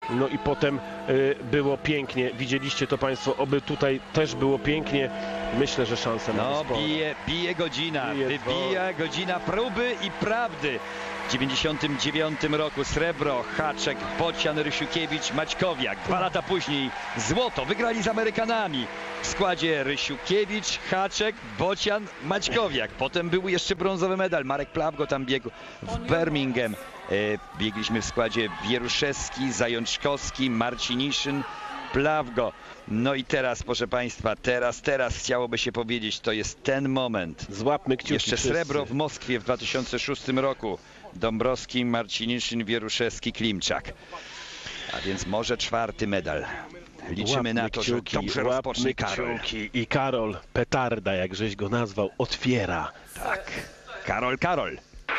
no i potem było pięknie. Widzieliście to Państwo, oby tutaj też było pięknie. Myślę, że szanse mamy sporo. Bije godzina, wybija godzina próby i prawdy. W 99 roku srebro, Haczek, Bocian, Rysiukiewicz, Maćkowiak. 2 lata później złoto wygrali z Amerykanami. W składzie Rysiukiewicz, Haczek, Bocian, Maćkowiak. Potem był jeszcze brązowy medal. Marek Plawgo tam biegł w Birmingham. Biegliśmy w składzie Wieruszewski, Zajączkowski, Marciniszyn, Plawgo. No i teraz, proszę Państwa, teraz chciałoby się powiedzieć, to jest ten moment. Złapmy kciuki. Jeszcze srebro w Moskwie w 2006 roku. Dąbrowski, Marciniszyn, Wieruszewski, Klimczak. A więc może 4. medal. Liczymy na to, że dobrze rozpocznie Karol. I Karol, petarda, jak żeś go nazwał, otwiera. Tak. Karol.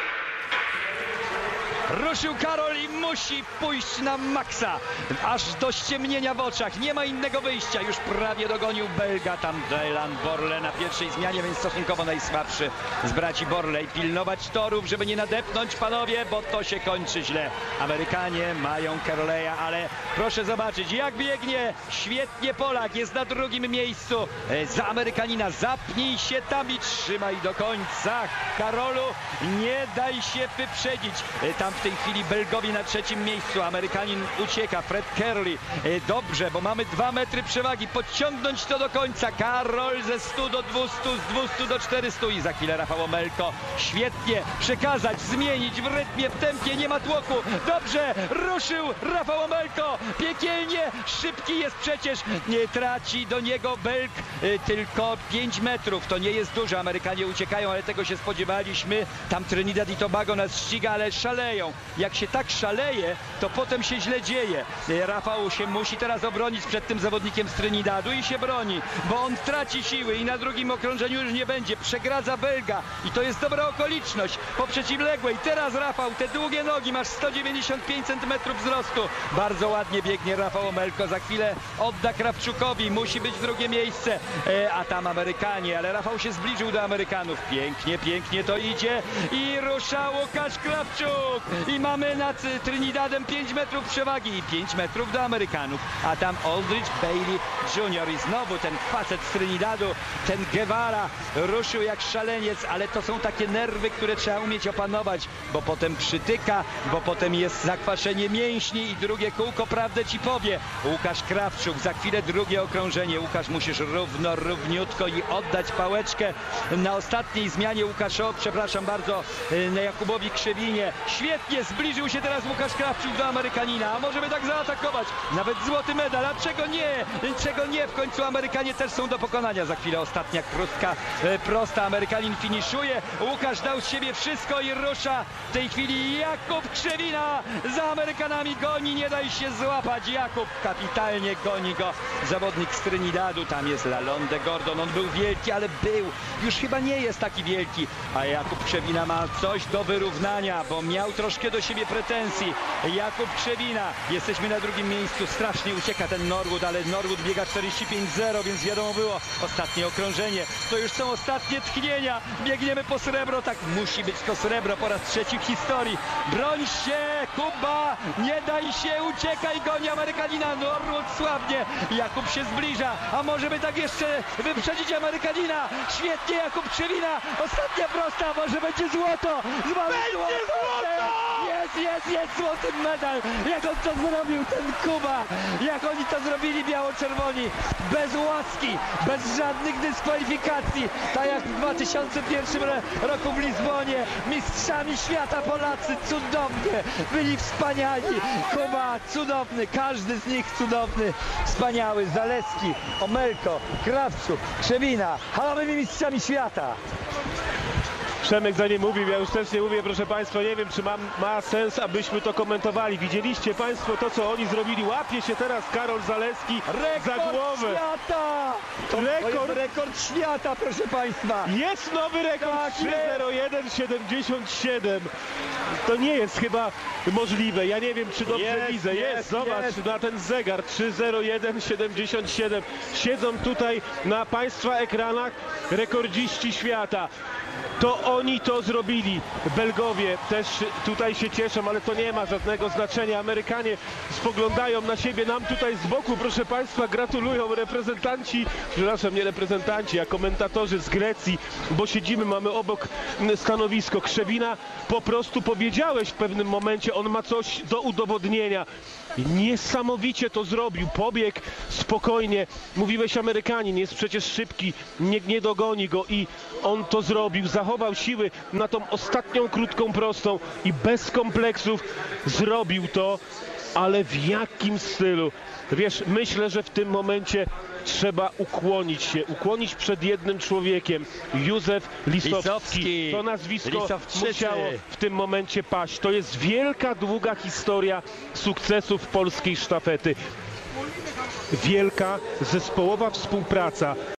Ruszył Karol i musi pójść na maksa, aż do ściemnienia w oczach. Nie ma innego wyjścia. Już prawie dogonił Belga tam Dylan Borle na pierwszej zmianie, więc stosunkowo najsłabszy z braci Borley. Pilnować torów, żeby nie nadepnąć, panowie, bo to się kończy źle. Amerykanie mają Caroleya, ale proszę zobaczyć, jak biegnie. Świetnie Polak, jest na 2. miejscu. Za Amerykanina, zapnij się tam i trzymaj do końca. Karolu, nie daj się wyprzedzić. Tam w tej chwili Belgowi na 3. miejscu. Amerykanin ucieka. Fred Kerley. Dobrze, bo mamy 2 metry przewagi. Podciągnąć to do końca. Karol ze 100 do 200, z 200 do 400 i za chwilę Rafał Omelko. Świetnie przekazać, zmienić w rytmie, w tempie. Nie ma tłoku. Dobrze, ruszył Rafał Omelko. Piekielnie szybki jest przecież. Nie traci do niego Belg tylko 5 metrów. To nie jest dużo. Amerykanie uciekają, ale tego się spodziewaliśmy. Tam Trinidad i Tobago nas ściga, ale szaleją. Jak się tak szaleje, to potem się źle dzieje. Rafał się musi teraz obronić przed tym zawodnikiem z Trinidadu i się broni, bo on traci siły i na 2. okrążeniu już nie będzie. Przegradza Belga i to jest dobra okoliczność po przeciwległej. Teraz Rafał, te długie nogi, masz 195 cm wzrostu. Bardzo ładnie biegnie Rafał Omelko. Za chwilę odda Krawczukowi. Musi być 2. miejsce. A tam Amerykanie, ale Rafał się zbliżył do Amerykanów. Pięknie to idzie i rusza Łukasz Krawczuk. I mamy nad Trinidadem 5 metrów przewagi i 5 metrów do Amerykanów. A tam Aldridge Bailey Jr. i znowu ten facet z Trinidadu, ten Guevara ruszył jak szaleniec, ale to są takie nerwy, które trzeba umieć opanować, bo potem przytyka, bo potem jest zakwaszenie mięśni i 2. kółko prawdę ci powie. Łukasz Krawczuk, za chwilę 2. okrążenie. Łukasz, musisz równiutko i oddać pałeczkę na ostatniej zmianie przepraszam bardzo, Jakubowi Krzewinie. Świetnie zbliżył się teraz Łukasz Krawczuk do Amerykanina, a możemy tak zaatakować. Nawet złoty medal, a czego nie? Czego nie? W końcu Amerykanie też są do pokonania. Za chwilę ostatnia krótka, prosta. Amerykanin finiszuje. Łukasz dał z siebie wszystko i rusza. W tej chwili Jakub Krzewina za Amerykanami goni, nie daj się złapać. Jakub kapitalnie goni go zawodnik z Trinidadu. Tam jest Lalonde Gordon. On był wielki, ale już chyba nie jest taki wielki. A Jakub Krzewina ma coś do wyrównania, bo miał troszkę do siebie pretensji. Jakub Krzewina. Jesteśmy na 2. miejscu. Strasznie ucieka ten Norwood, ale Norwood biega 45-0, więc wiadomo było. Ostatnie okrążenie. To już są ostatnie tchnienia. Biegniemy po srebro. Tak musi być to srebro po raz 3 w historii. Broń się, Kuba. Nie daj się, uciekaj, goni Amerykanina. Norwood słabnie. Jakub się zbliża. A może by tak jeszcze wyprzedzić Amerykanina. Świetnie Jakub Krzewina. Ostatnia prosta. Może będzie złoto. Będzie złoto! Jest złoty medal. Jak on to zrobił, ten Kuba. Jak oni to zrobili biało-czerwoni. Bez łaski, bez żadnych dyskwalifikacji. Tak jak w 2001 roku w Lizbonie. Mistrzami świata Polacy. Cudownie. Byli wspaniali. Kuba cudowny. Każdy z nich cudowny. Wspaniały. Zaleski, Omelko, Krawczuk, Krzewina. Halowymi mistrzami świata. Przemek za nie mówił, ja już też nie mówię, proszę Państwa, nie wiem, czy ma sens, abyśmy to komentowali. Widzieliście Państwo to, co oni zrobili. Łapie się teraz Karol Zaleski za głowę. Świata! Rekord świata, proszę Państwa. Jest nowy rekord, Tak 3:01:77. To nie jest chyba możliwe. Ja nie wiem, czy dobrze widzę. Zobacz na ten zegar. 3:01:77. Siedzą tutaj na Państwa ekranach rekordziści świata. To oni to zrobili. Belgowie też tutaj się cieszą, ale to nie ma żadnego znaczenia. Amerykanie spoglądają na siebie, nam tutaj z boku, proszę Państwa, gratulują reprezentanci, przepraszam, nie reprezentanci, a komentatorzy z Grecji, bo siedzimy, mamy obok stanowisko. Krzewina, po prostu powiedziałeś w pewnym momencie, on ma coś do udowodnienia. Niesamowicie to zrobił, pobiegł spokojnie. Mówiłeś, Amerykanin jest przecież szybki, nie dogoni go i on to zrobił. Zachował siły na tą ostatnią krótką prostą i bez kompleksów zrobił to, ale w jakim stylu? Wiesz, myślę, że w tym momencie trzeba ukłonić przed jednym człowiekiem. Józef Lisowski. To nazwisko musiało w tym momencie paść. To jest wielka, długa historia sukcesów polskiej sztafety. Wielka zespołowa współpraca.